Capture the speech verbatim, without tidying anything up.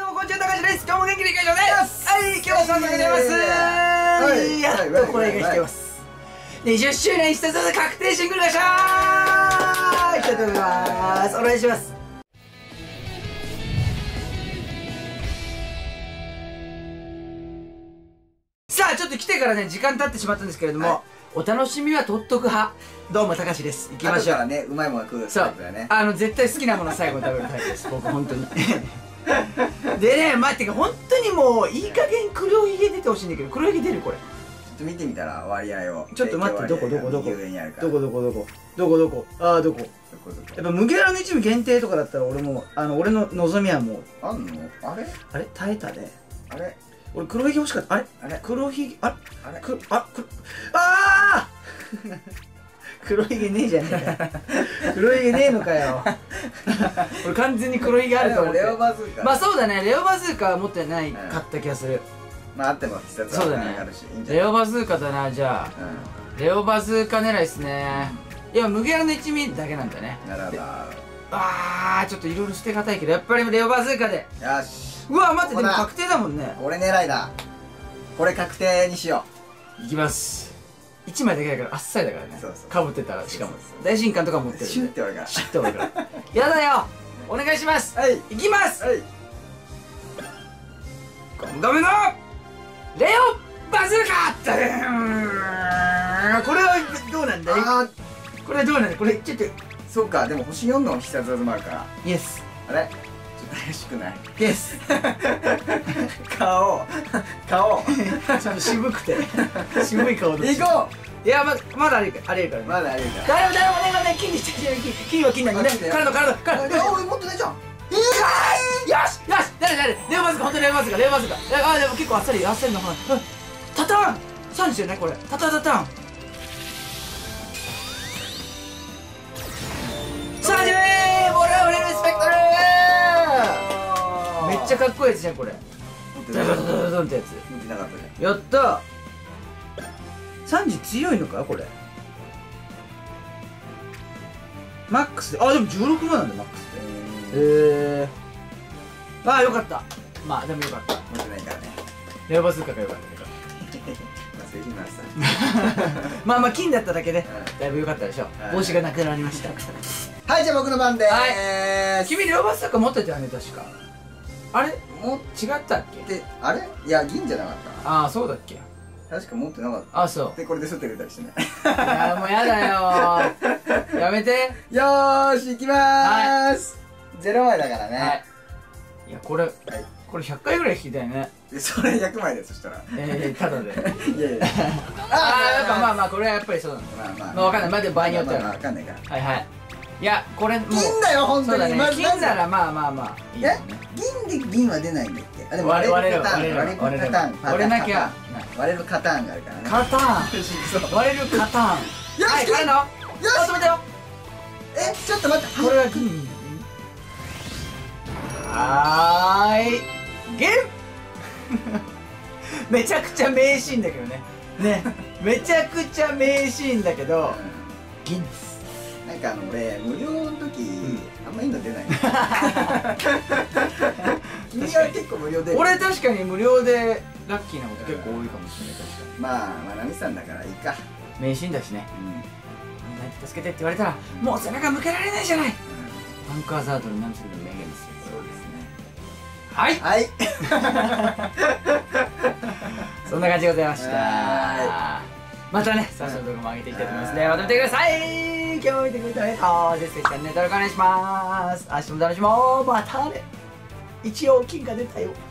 もこんにちは、高橋です。今日も元気にいきましょうね。はい、今日も早速出ます。はいやっとこれが来てます。にじゅっしゅうねん一つ確定シングルでしたー。いきたいと思います。お願いします。さあ、ちょっと来てからね時間経ってしまったんですけれども、はい、お楽しみは取っとく派。どうも高橋です。行きましょう。 後からね、うまいもの食うタイプだね。 あの絶対好きなもの最後に食べるタイプです。僕本当に。でね、待ってか本当にもういい加減黒ひげ出てほしいんだけど、黒ひげ出るこれ。ちょっと見てみたら割合を。 ちょっと待って、どこどこどこどこどこどこどこどこああどこ。やっぱ麦わらの一味限定とかだったら俺もあの俺の望みはもうあんの？あれ？ あれ耐えたで。 あれ？ 俺黒ひげ欲しかった。あれ？あれ？黒ひげあれ？あれ？くあくああ。黒ひげねえじゃねえか。黒ひげねえのかよ。俺完全に黒ひげあると思って。 レオバズーカ。 まあそうだね、レオバズーカは持ってないかった気がする。 まああっても必殺そうだね。レオバズーカだな。じゃあレオバズーカ狙いですね。いや麦わらの一味だけなんだね。 なるほど。 ああちょっといろいろ捨てがたいけどやっぱりレオバズーカで。 よし。 うわ待って、でも確定だもんね。 これ狙いだ。これ確定にしよう。いきます。いちまいだけだからあっさりだからね。かぶってたら。しかも大神官とか持ってる。 シュッて俺がシュッて俺がやだよ。お願いします。はい、いきます。はい、今度目のレオバズーカ。これはどうなんだい。これはどうなんだい。これちょっとそうか。でも星よんの必殺技もあるから。 イエス。 あれちょっと怪しくない？ イエス。 顔顔ちょっと渋くて渋い顔で行こう。いやままだあれあれるからね。 まだあれるから。 誰も誰もねがね金にして金金は金なんだね。体の体体。 おいもっとねじゃん。 よしよし誰誰レオバズーカ本当にレオバズーカレオバズーカ。あでも結構あっさりあっさりのタタンさんですよねこれ。タタタタンさんじゅうボルオレルスペクトル。めっちゃかっこいいやつじゃんこれ。ドドドドドンってやつ。 見てなかったね。 やったさんじ強いのかこれ。マックスであでもじゅうろくまんなんだマックスで。へえ。ああよかった。まあでもよかった。 持ってないからね。 レオバズーカがよかったけど。まあまあ金だっただけでだいぶよかったでしょ。帽子がなくなりました。 はいじゃあ僕の番でーす。 君レオバズーカ持ってたよね確か。あれもう違ったっけ。 であれいや銀じゃなかった。 ああそうだっけ。 確か持ってなかった。 あそう。 でこれで吸ってくれたりしてね。 いやもうやだよ。やめて。 よーしいきまーす。ゼロまいだからね。 いやこれこれひゃっかいぐらい引きたいね。 それひゃくまいでそしたら。 ええただで。 いやいや。 ああやっぱまあまあこれはやっぱりそうなんだ。まあまあわかんない。まだ場合によってはわかんないから。 はいはい。いやこれ金だよ本当に。 金ならまあまあまあ。 え銀で銀は出ないんだっけ。あでも割れるパターン割れるパターン割れなきゃ割れるカターンがあるからね。 カターン割れるカターン。はい帰るの。よし止めたよ。 えちょっと待って。 これは銀。はーいゲンめちゃくちゃ名シーンだけどね。ねめちゃくちゃ名シーンだけど銀です。 なんかあの俺無料の時あんまいいの出ない。君は結構無料で。 俺確かに無料でラッキーなこと結構多いかもしれない。確かにまあまあナミさんだからいいか。 名シーンだしね。助けてって言われたらもう背中向けられないじゃない。バンカーザードに何するの名言ですよ。 そうですね。 はいはいそんな感じでございました。またね最初の動画も上げていきたいと思いますのでまた見てください。今日も見てくれてありがとう。ぜひぜひチャンネル登録お願いします。明日も楽しもう。またね一応金が出たよ。